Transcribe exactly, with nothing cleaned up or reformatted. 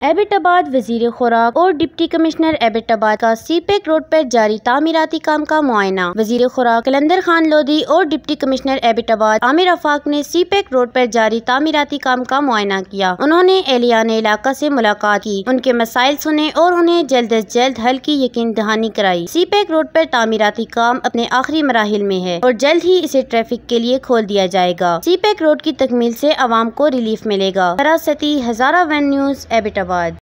एबटाबाद वजीर खुराक और डिप्टी कमिश्नर एबटाबाद का सीपेक रोड पर जारी तामीराती काम का मुआयना। वजीर खुराक कलंदर खान लोधी और डिप्टी कमिश्नर एबटाबाद आमिर आफाक ने सीपेक रोड पर जारी तामीराती काम का मुआयना किया। उन्होंने एहलियाने इलाका से मुलाकात की, उनके मसाइल सुने और उन्हें जल्द अज जल्द हल की यकीन दहानी कराई। सीपेक रोड पर तामीराती काम अपने आखिरी मराहिल में है और जल्द ही इसे ट्रैफिक के लिए खोल दिया जाएगा। सीपेक रोड की तकमील से आवाम को रिलीफ मिलेगा। Farasati Hazara one news Abbottabad.